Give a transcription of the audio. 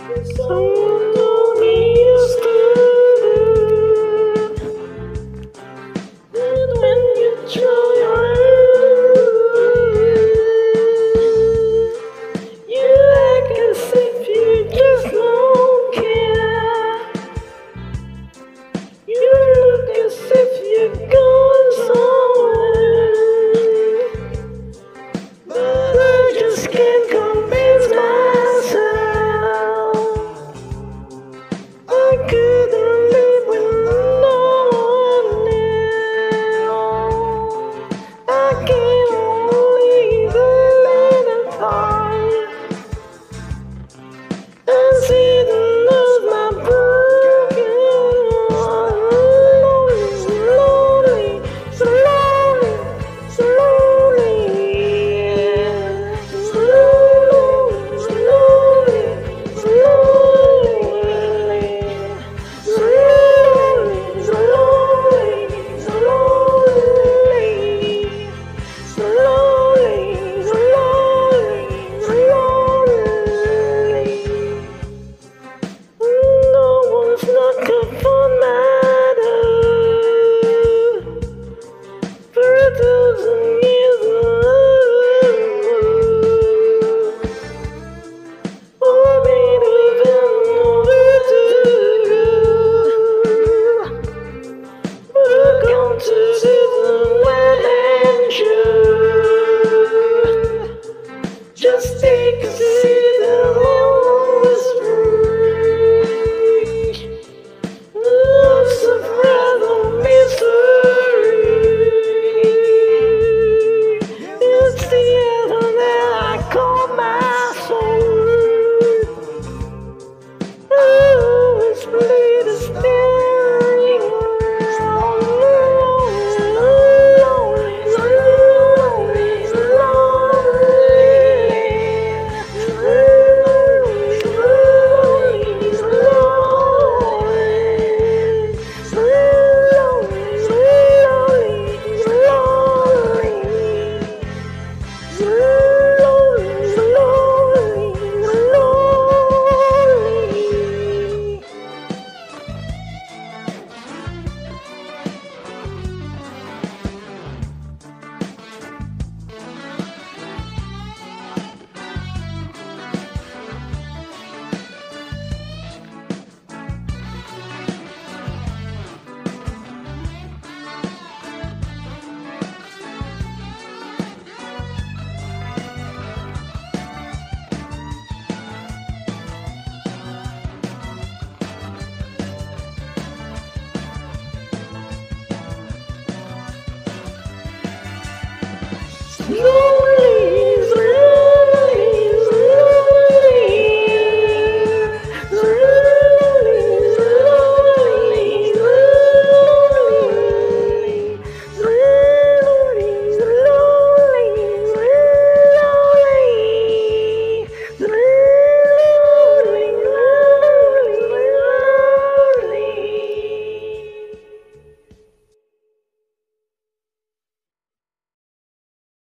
Someone told me yesterday that when you try your hand, you act as if you just don't care. You look as if you're going somewhere, but I just can't convince myself I couldn't live with no one else. I can only live in time and see the love my broken heart. Slowly, slowly, slowly, slowly, slowly, Not a fun matter for 1,000 years. Oh, maybe living overdue. We're going to Disneyland and show. Just take a seat and all is free. Lots of random mystery. It's the anthem that I call my soul. Oh, it's play the steering wheel. Lonely, lonely, No!